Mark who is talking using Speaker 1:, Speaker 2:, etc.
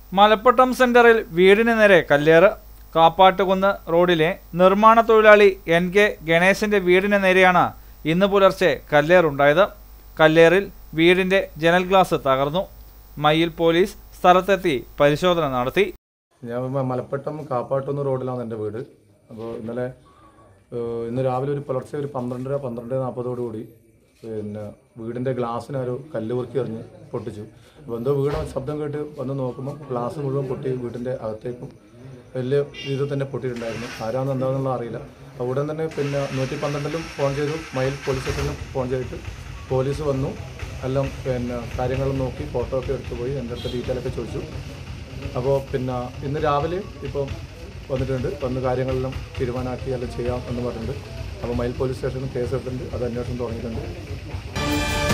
Speaker 1: മലപ്പട്ടം സെന്ററിൽ വീടിന് നേരെ കല്ലേറ്. കാപ്പാട്ടുകുന്ന് റോഡിലെ നിർമ്മാണ തൊഴിലാളി NK ഗണേശന്റെ വീടിന് നേരെയാണ് ഇന്ന് പുലർച്ചെ കല്ലേറുണ്ടായത്. കല്ലേറിൽ വീടിന്റെ ജനൽ ഗ്ലാസ് തകർന്നു. മയ്യിൽ പോലീസ് സ്ഥലത്തെത്തി പരിശോധന നടത്തി.
Speaker 2: ഞാൻ മലപ്പട്ടം കാപ്പാട്ടുകുന്ന് റോഡിലാണ് എൻ്റെ വീട്. അപ്പോൾ ഇന്ന് രാവിലെ ഒരു പുലർച്ചെ ഒരു 12:40 പിന്നെ വീടിൻ്റെ ഗ്ലാസ്സിനൊരു കല്ല് പൊറുക്കി എറിഞ്ഞ് പൊട്ടിച്ചു. അപ്പോൾ എന്തോ വീട് ശബ്ദം കേട്ട് വന്ന് നോക്കുമ്പോൾ ഗ്ലാസ് മുഴുവൻ പൊട്ടി വീടിൻ്റെ അകത്തേക്കും വലിയ രീതിയിൽ തന്നെ പൊട്ടിയിട്ടുണ്ടായിരുന്നു. ആരാണെന്ന് എന്താണെന്നുള്ള അറിയില്ല. ഉടൻ തന്നെ പിന്നെ 112-ലും ഫോൺ ചെയ്തു, മയിൽ പോലീസ് സ്റ്റേഷനിലും ഫോൺ ചെയ്തിട്ട് പോലീസ് വന്നു. എല്ലാം പിന്നെ കാര്യങ്ങളും നോക്കി ഫോട്ടോ ഒക്കെ എടുത്തു പോയി. എൻ്റെ അടുത്ത് ഡീറ്റെയിലൊക്കെ ചോദിച്ചു. അപ്പോൾ പിന്നെ ഇന്ന് രാവിലെ ഇപ്പോൾ വന്നിട്ടുണ്ട്. വന്ന് കാര്യങ്ങളെല്ലാം തീരുമാനമാക്കി എല്ലാം ചെയ്യാം എന്ന് പറഞ്ഞിട്ടുണ്ട്. അപ്പോൾ മയിൽ പോലീസ് സ്റ്റേഷനിൽ കേസ് എടുത്തിട്ടുണ്ട്. അത് അന്വേഷണം തുടങ്ങിയിട്ടുണ്ട്.